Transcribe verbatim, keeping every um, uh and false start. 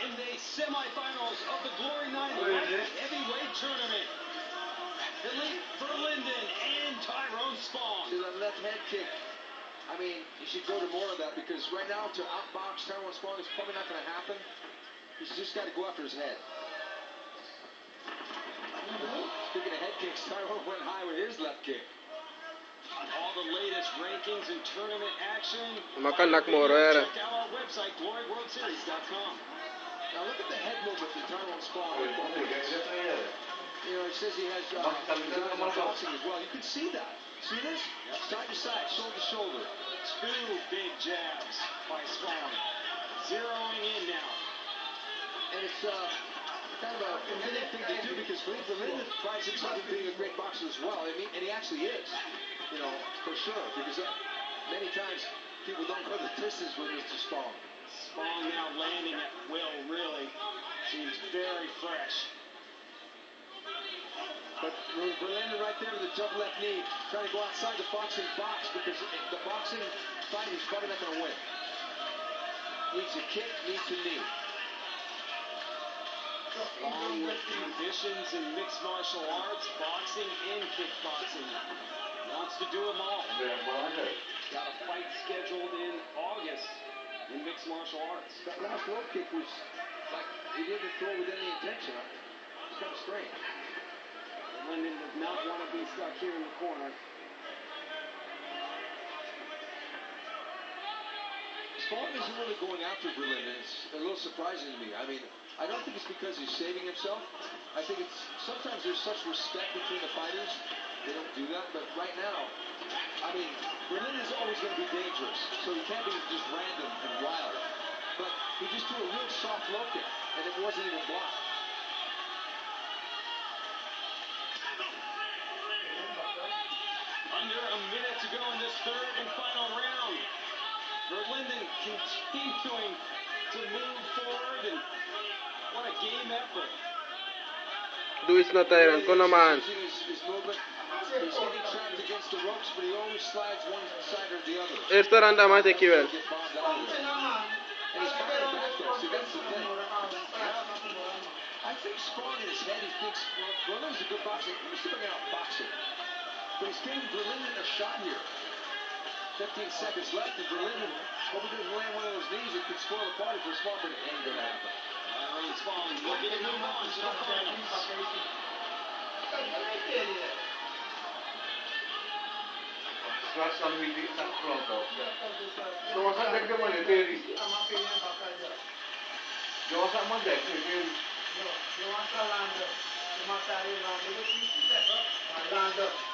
Monday semifinals of the Glory nine Light Heavyweight Tournament. Philippe Verlinden and Tyrone Spong. To the left head kick. I mean, you should go to more of that because right now to outbox Tyrone Spong is probably not going to happen. He's just got to go after his head. Speaking of head kicks, Tyrone went high with his left kick. All the latest rankings and tournament action. Makanak mo era. Check out our website, glory world series dot com. Now look at the head movement that Tyrone Spong. You know, it says he has uh, boxing as well. You can see that. See this? Yep. Side to side, shoulder to shoulder. Two big jabs by Spong. Zeroing in now. And it's uh, kind of a unique thing to do because Philippe Verlinden prides himself in being a great boxer as well. I mean, and he actually is. You know, for sure. Because uh, many times people don't go the distance with Mister Spong. Spong now landing at will, really. Seems very fresh. But Verlinden right there with the jump left knee, trying to go outside the boxing box because the boxing fight is probably not going to win. Needs a kick, needs a knee. Spong with ambitions in mixed martial arts, boxing and kickboxing. Wants to do them all. Got a fight scheduled in August in mixed martial arts. That last low kick was like he didn't throw with any intention. It's kind of strange. Verlinden does not want to be stuck here in the corner. Spong isn't really going after Verlinden. It's a little surprising to me. I mean, I don't think it's because he's saving himself. I think it's sometimes there's such respect between the fighters. They don't do that. But right now, I mean, Verlinden is always going to be dangerous. So he can't be just random and wild. But he just threw a real soft low kick, and it wasn't even blocked. Under a minute to go in this third and final round. Verlinden continuing to move forward, and what a game effort. Luis na Tyrone ko naman. He's getting trapped against the ropes, but he always slides one side or the other. Eerste round naman si Kiwel. And he's fighting back though, see that's the thing. I think Spong in his head, he thinks, well, Verlinden's a good boxer. Let me see if I can outbox him. But he's giving Verlinden a shot here. fifteen seconds left, and Verlinden, hope he doesn't land one of those knees. It could spoil the party for Spong, but it ain't gonna happen. Tyrone Spong looking to move on to the finals. Selatan Widi tak kelompok. Kawasan dekat mana Terry? Kawasan mana Terry? Kawasan Landa. Kawasan Landa. Itu sisi dekat Landa.